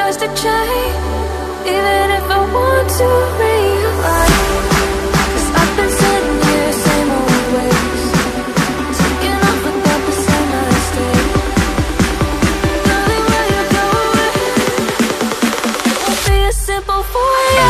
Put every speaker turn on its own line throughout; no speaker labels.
tries to change, even if I want to realize. 'Cause I've been sitting here, same old ways, taking off without the same mistake. Darling, will you go away? It won't be as simple for you.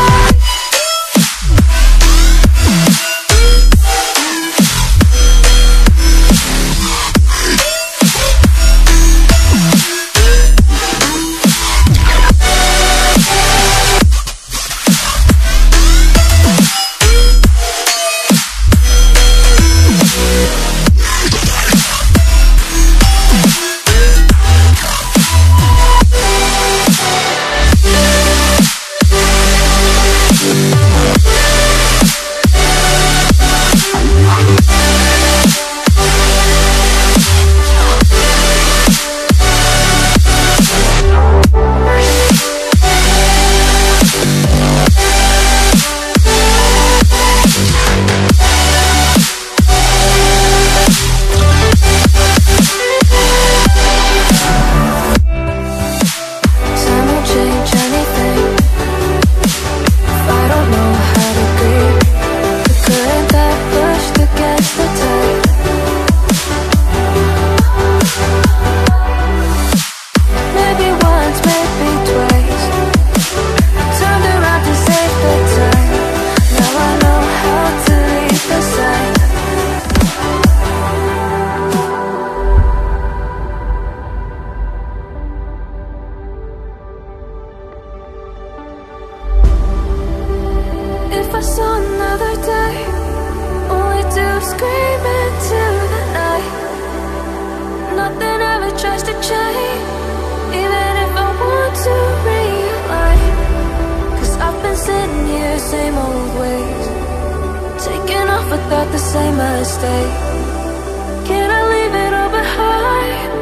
If I saw another day, only to scream into the night. Nothing ever tries to change, even if I want to realize. 'Cause I've been sitting here, same old ways, taking off without the same mistake. Can I leave it all behind?